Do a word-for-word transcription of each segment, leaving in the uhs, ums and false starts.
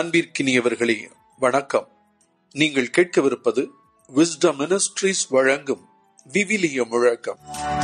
அன்பிற்கினியவர்களே, வணக்கம். நீங்கள் கேட்கவிருப்பது விஸ்டம் மினிஸ்ட்ரீஸ் வழங்கும் விவிலிய முழக்கம்.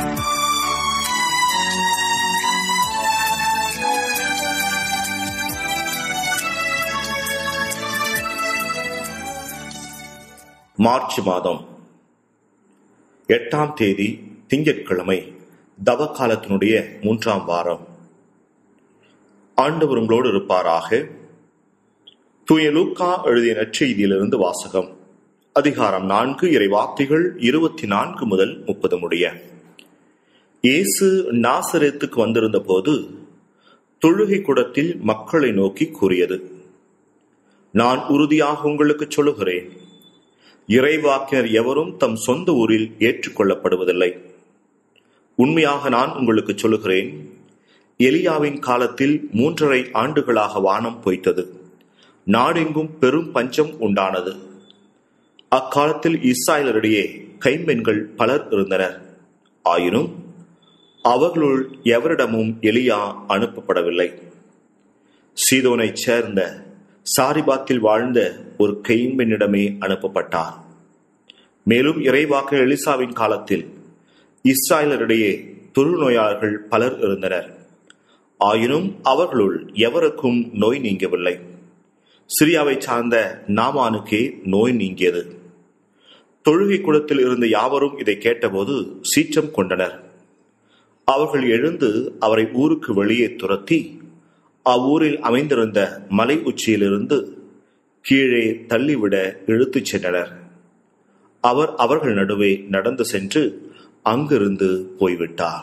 மார்ச் மாதம் எட்டாம் தேதி திங்கட்கிழமை, தவக்காலத்தினுடைய மூன்றாம் வாரம். ஆண்டவர் உங்களோடு இருப்பாராக. தூய லூக்கா எழுதிய நற்செய்தியிலிருந்து வாசகம். அதிகாரம் நான்கு, இறை வார்த்தைகள் இருபத்தி நான்கு முதல் முப்பது முடிய. இயேசு நாசரேத்துக்கு வந்திருந்த போது தொழுகை கூடத்தில் மக்களை நோக்கி கூறியது: நான் உறுதியாக உங்களுக்கு சொல்லுகிறேன், இறைவாக்கினர் எவரும் தம் சொந்த ஊரில் ஏற்றுக்கொள்ளப்படுவதில்லை. உண்மையாக நான் உங்களுக்கு சொல்லுகிறேன், எலியாவின் காலத்தில் மூன்றரை ஆண்டுகளாக வானம் பொய்த்தது, நாடெங்கும் பெரும் பஞ்சம் உண்டானது. அக்காலத்தில் இஸ்ராயலரிடையே கைம்பெண்கள் பலர் இருந்தனர். ஆயினும் அவர்களுள் எவரிடமும் எலியா அனுப்பப்படவில்லை. சீதோனைச் சேர்ந்த சாரிபாத்தில் வாழ்ந்த ஒரு கைம்பெண்ணிடமே அனுப்பப்பட்டார். மேலும் இறைவாக்கினர் எலிசாவின் காலத்தில் இஸ்ராயலரிடையே தொழுநோயாளர்கள் பலர் இருந்தனர். ஆயினும் அவர்களுள் எவருக்கும் நோய் நீங்கவில்லை. சிரியாவை சார்ந்த நாமானுக்கே நோய் நீங்கியது. தொழுகை கூடத்தில் இருந்த யாவரும் இதை கேட்டபோது சீற்றம் கொண்டனர். அவர்கள் எழுந்து அவரை ஊருக்கு வெளியே துரத்தி அவ்வூரில் அமைந்திருந்த மலை உச்சியிலிருந்து கீழே தள்ளிவிட இழுத்துச் சென்றனர். அவர் அவர்கள் நடுவே நடந்து சென்று அங்கிருந்து போய்விட்டார்.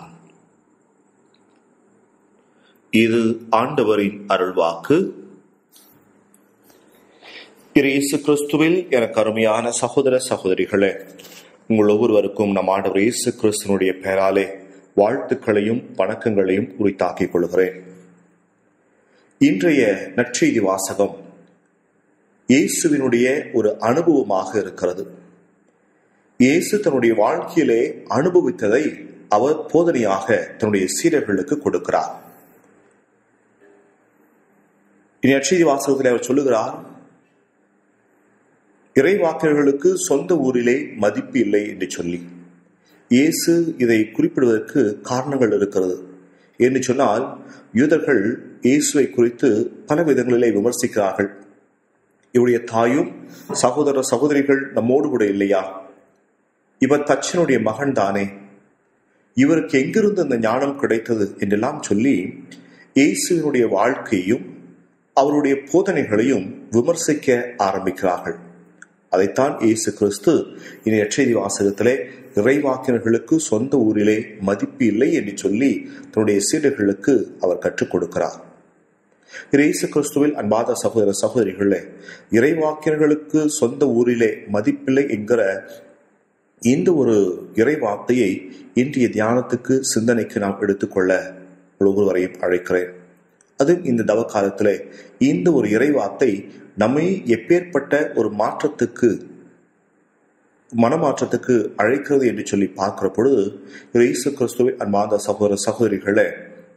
இது ஆண்டவரின் அருள்வாக்கு. இயேசு கிறிஸ்துவில் எனக்கு அருமையான சகோதர சகோதரிகளே, உங்கள் ஒவ்வொருவருக்கும் நம் ஆண்டவர் இயேசு கிறிஸ்துவனுடைய பெயராலே வாழ்த்துக்களையும் வணக்கங்களையும் உரித்தாக்கிக் கொள்கிறேன். இன்றைய நற்செய்தி வாசகம் இயேசுவினுடைய ஒரு அனுபவமாக இருக்கிறது. இயேசு தன்னுடைய வாழ்க்கையிலே அனுபவித்ததை அவர் போதனையாக தன்னுடைய சீடர்களுக்கு கொடுக்கிறார். நற்செய்தி வாசகத்தில் அவர் சொல்லுகிறார், இறைவாக்கினர்களுக்கு சொந்த ஊரிலே மதிப்பு இல்லை என்று சொல்லி. இயேசு இதை குறிப்பிடுவதற்கு காரணங்கள் இருக்கிறது. என்று சொன்னால், யூதர்கள் இயேசுவை குறித்து பல விதங்களிலே விமர்சிக்கிறார்கள். இவருடைய தாயும் சகோதர சகோதரிகள் நம்மோடு கூட இல்லையா? இவர் தச்சனுடைய மகன் தானே, இவருக்கு எங்கிருந்து அந்த ஞானம் கிடைத்தது என்றெல்லாம் சொல்லி இயேசுவினுடைய வாழ்க்கையும் அவருடைய போதனைகளையும் விமர்சிக்க ஆரம்பிக்கிறார்கள். அதைத்தான் இயேசு கிறிஸ்து இந்த நற்செய்தி வாசகத்திலே இறைவாக்கினர்களுக்கு சொந்த ஊரிலே மதிப்பு இல்லை என்று சொல்லி தன்னுடைய சீடர்களுக்கு அவர் கற்றுக் கொடுக்கிறார். இயேசு கிறிஸ்துவில் அன்பாத சகோதர சகோதரிகளே, இறைவாக்கினர்களுக்கு சொந்த ஊரிலே மதிப்பில்லை என்கிற இந்த ஒரு இறைவார்த்தையை இன்றைய தியானத்துக்கு சிந்தனைக்கு நாம் எடுத்துக்கொள்ள ஒவ்வொருவரையும் அழைக்கிறேன். அதுவும் இந்த தவ காலத்திலே இந்த ஒரு இறைவார்த்தை நம்மை எப்பேற்பட்ட ஒரு மாற்றத்துக்கு மனமாற்றத்துக்கு அழைக்கிறது என்று சொல்லி பார்க்கிற பொழுது, இயேசு கிறிஸ்துவின் அன்பார்ந்த சகோதர சகோதரிகளே,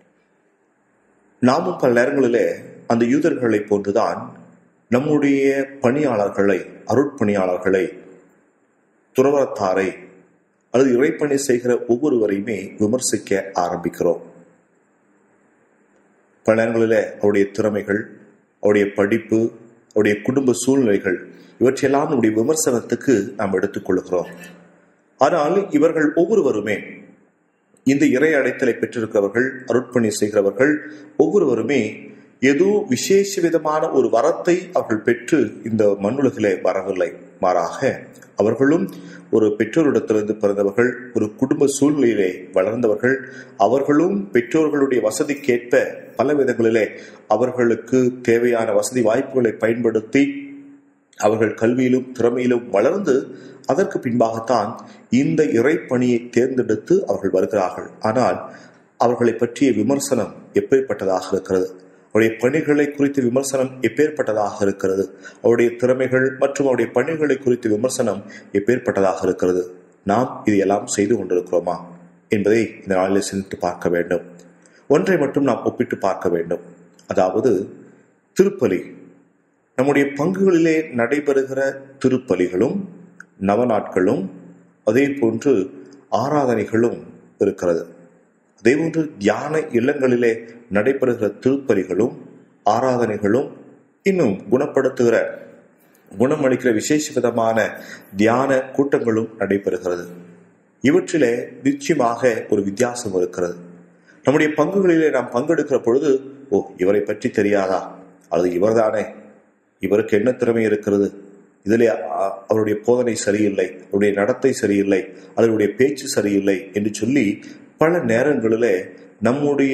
நாமும் பல நேரங்களிலே அந்த யூதர்களை போன்றுதான் நம்முடைய பணியாளர்களை, அருட்பணியாளர்களை, துறவரத்தாரை அல்லது இறைப்பணி செய்கிற ஒவ்வொருவரையுமே விமர்சிக்க ஆரம்பிக்கிறோம். பல நேரங்களிலே அவருடைய திறமைகள், அவருடைய படிப்பு, அவருடைய குடும்ப சூழ்நிலைகள் இவற்றையெல்லாம் நம்முடைய விமர்சனத்துக்கு நாம் எடுத்துக்கொள்கிறோம். ஆனால் இவர்கள் ஒவ்வொருவருமே, இந்த இறை அடைத்தலை பெற்றிருக்கிறவர்கள், அருட்பணி செய்கிறவர்கள் ஒவ்வொருவருமே ஏதோ விசேஷ விதமான ஒரு வரத்தை அவர்கள் பெற்று இந்த மண்ணுலகிலே வரவில்லை. மாறாக அவர்களும் ஒரு பெற்றோரிடத்திலிருந்து பிறந்தவர்கள், ஒரு குடும்ப சூழ்நிலையிலே வளர்ந்தவர்கள். அவர்களும் பெற்றோர்களுடைய வசதிக்கேற்ப பல விதங்களிலே அவர்களுக்கு தேவையான வசதி வாய்ப்புகளை பயன்படுத்தி அவர்கள் கல்வியிலும் திறமையிலும் வளர்ந்து அதற்கு பின்பாகத்தான் இந்த இறைப்பணியை தேர்ந்தெடுத்து அவர்கள் வருகிறார்கள். ஆனால் அவர்களை பற்றிய விமர்சனம் எப்பேற்பட்டதாக இருக்கிறது? அவருடைய பணிகளை குறித்த விமர்சனம் எப்பேற்பட்டதாக இருக்கிறது? அவருடைய திறமைகள் மற்றும் அவருடைய பணிகளை குறித்த விமர்சனம் எப்பேற்பட்டதாக இருக்கிறது? நாம் இதையெல்லாம் செய்து கொண்டிருக்கிறோமா என்பதை இந்த நாளில் சிந்தித்து பார்க்க வேண்டும். ஒன்றை மட்டும் நாம் ஒப்பிட்டு பார்க்க வேண்டும். அதாவது திருப்பலி. நம்முடைய பங்குகளிலே நடைபெறுகிற திருப்பலிகளும் நவநாட்களும் அதே போன்று ஆராதனைகளும் இருக்கிறது. அதே போன்று தியான இல்லங்களிலே நடைபெறுகிற திருப்பலிகளும் ஆராதனைகளும் இன்னும் குணப்படுத்துகிற குணமளிக்கிற விசேஷ விதமான தியான கூட்டங்களும் நடைபெறுகிறது. இவற்றிலே நிச்சயமாக ஒரு வித்தியாசம் இருக்கிறது. நம்முடைய பங்குகளிலே நாம் பங்கெடுக்கிற பொழுது, ஓ இவரை பற்றி தெரியாதா, அல்லது இவர்தானே, இவருக்கு என்ன திறமை இருக்கிறது, இதிலே அவருடைய போதனை சரியில்லை, அவருடைய நடத்தை சரியில்லை, அவருடைய பேச்சு சரியில்லை என்று சொல்லி பல நேரங்களிலே நம்முடைய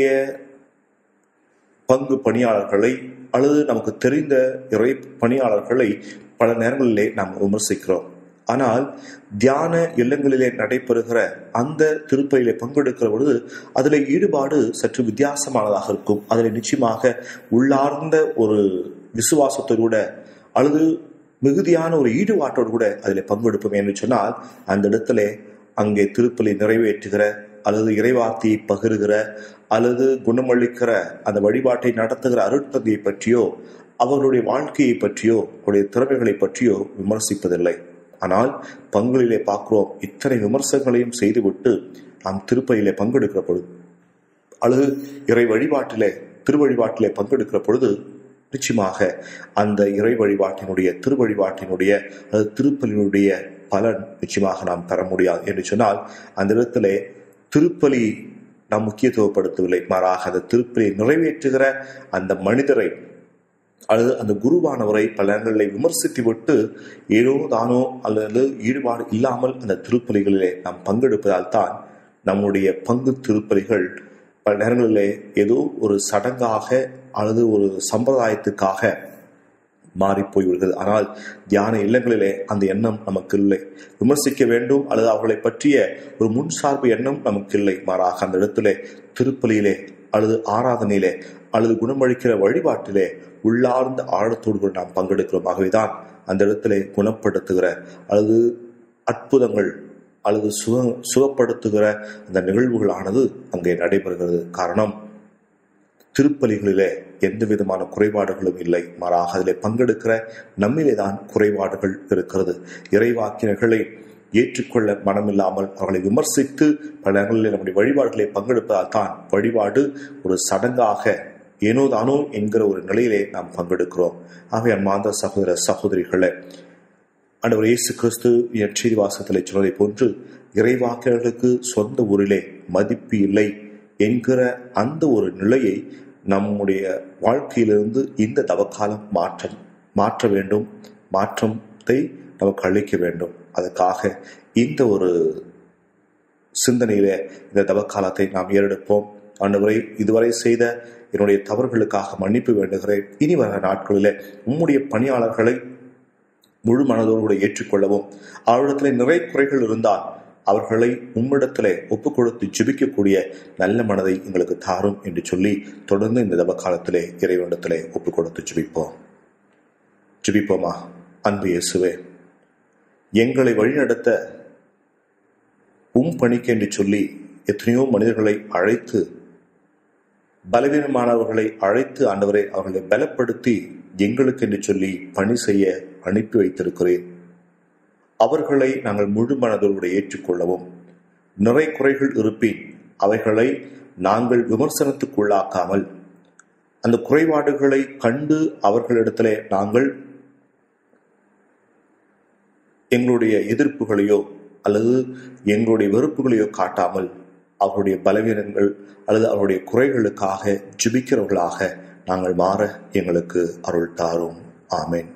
பங்கு பணியாளர்களை அல்லது நமக்கு தெரிந்த இறை பணியாளர்களை பல நேரங்களிலே நாம் விமர்சிக்கிறோம். ஆனால் தியான இல்லங்களிலே நடைபெறுகிற அந்த திருப்பலியிலே பங்கெடுக்கிற பொழுது அதில் ஈடுபாடு சற்று வித்தியாசமானதாக இருக்கும். அதில் நிச்சயமாக உள்ளார்ந்த ஒரு விசுவாசத்தோடு அல்லது மிகுதியான ஒரு ஈடுபாட்டோடு கூட அதில் பங்கெடுப்போம் என்று சொன்னால், அந்த இடத்துல அங்கே திருப்பலி நிறைவேற்றுகிற அல்லது இறைவார்த்தையை பகிர்கிற அல்லது குணமளிக்கிற அந்த வழிபாட்டை நடத்துகிற அருட்தந்தையை பற்றியோ அவர்களுடைய வாழ்க்கையை பற்றியோ அவருடைய திறமைகளை பற்றியோ விமர்சிப்பதில்லை. ஆனால் பங்குகளிலே பார்க்கிறோம், இத்தனை விமர்சனங்களையும் செய்துவிட்டு நாம் திருப்பலியிலே பங்கெடுக்கிற பொழுது அல்லது இறை வழிபாட்டிலே திரு வழிபாட்டிலே பங்கெடுக்கிற பொழுது நிச்சயமாக அந்த இறை வழிபாட்டினுடைய திரு வழிபாட்டினுடைய அல்லது திருப்பலியினுடைய பலன் நிச்சயமாக நாம் பெற முடியாது என்று சொன்னால், அந்த இடத்துல திருப்பலி நாம் முக்கியத்துவப்படுத்தவில்லை. மாறாக அந்த திருப்பலியை நிறைவேற்றுகிற அந்த மனிதரை அல்லது அந்த குருவானவரை பல நேரங்களில் விமர்சித்து விட்டு ஏதோ தானோ அல்லது ஈடுபாடு இல்லாமல் அந்த திருப்பலிகளிலே நாம் பங்கெடுப்பதால் தான் நம்முடைய பங்கு திருப்பலிகள் பல நேரங்களிலே ஏதோ ஒரு சடங்காக அல்லது ஒரு சம்பிரதாயத்துக்காக மாறி போய்விடுகிறது. ஆனால் தியான இல்லங்களிலே அந்த எண்ணம் நமக்கு இல்லை. விமர்சிக்க வேண்டும் அல்லது அவர்களை பற்றிய ஒரு முன்சார்பு எண்ணம் நமக்கு இல்லை. மாறாக அந்த இடத்திலே திருப்பலியிலே அல்லது ஆராதனையிலே அல்லது குணமளிக்கிற வழிபாட்டிலே உள்ளார்ந்த ஆழத்தோடு நாம் பங்கெடுக்கிறோம். ஆகவேதான் அந்த இடத்திலே குணப்படுத்துகிற அல்லது அற்புதங்கள் அல்லது சுக சுகப்படுத்துகிற அந்த நிகழ்வுகளானது அங்கே நடைபெறுகிறது. காரணம், திருப்பலிகளிலே எந்த விதமான குறைபாடுகளும் இல்லை. மாறாக அதிலே பங்கெடுக்கிற நம்மிலே தான் குறைபாடுகள் இருக்கிறது. இறைவாக்கினர்களை ஏற்றுக்கொள்ள மனமில்லாமல் அவர்களை விமர்சித்து பல நேரங்களில் நம்முடைய வழிபாடுகளை பங்கெடுப்பதால் தான் வழிபாடு ஒரு சடங்காக ஏனோ தானோ என்கிற ஒரு நிலையிலே நாம் பங்கெடுக்கிறோம். ஆகவே அன்பார்ந்த சகோதர சகோதரிகளே, ஆண்டவர் இயேசு கிறிஸ்து நற்செய்தி வாசகத்திலே சொன்னதை போன்று இறைவாக்கினர்களுக்கு சொந்த ஊரிலே மதிப்பு இல்லை என்கிற அந்த ஒரு நிலையை நம்முடைய வாழ்க்கையிலிருந்து இந்த தவக்காலம் மாற்ற மாற்ற வேண்டும், மாற்றத்தை நமக்கு அளிக்க வேண்டும். அதற்காக இந்த ஒரு சிந்தனையில இந்த தவக்காலத்தை நாம் ஏறெடுப்போம். ஆண்டவரை, இதுவரை செய்த என்னுடைய தவறுகளுக்காக மன்னிப்பு வேண்டுகிறேன். இனி வர நாட்களிலே உம்முடைய பணியாளர்களை முழு மனதோடு ஏற்றுக்கொள்ளவும், அவரிடத்தில் நிறை குறைகள் இருந்தால் அவர்களை உம்மிடத்திலே ஒப்புக் கொடுத்து ஜெபிக்கக்கூடிய நல்ல மனதை எங்களுக்கு தாரும் என்று சொல்லி தொடர்ந்து இந்த தவக்காலத்திலே இறைவனிடத்திலே ஒப்புக் கொடுத்து ஜெபிப்போம். ஜெபிப்போமா? அன்பு இயேசுவே, எங்களை வழிநடத்த உம் பணிக்கு என்று சொல்லி எத்தனையோ மனிதர்களை அழைத்து, பலவீனமானவர்களை அழைத்து ஆண்டவரை அவர்களை பலப்படுத்தி எங்களுக்கு என்று சொல்லி பணி செய்ய அனுப்பி வைத்திருக்கிறேன். அவர்களை நாங்கள் முழு மனதோடு ஏற்றுக்கொள்ளவும், நிறை குறைகள் இருப்பின் அவைகளை நாங்கள் விமர்சனத்துக்குள்ளாக்காமல் அந்த குறைபாடுகளை கண்டு அவர்களிடத்திலே நாங்கள் எங்களுடைய எதிர்ப்புகளையோ அல்லது எங்களுடைய வெறுப்புகளையோ காட்டாமல் அவருடைய பலவீனங்கள் அல்லது அவருடைய குறைகளுக்காக ஜெபிக்கிறவர்களாக நாங்கள் மாற எங்களுக்கு அருள் தாரும். ஆமென்.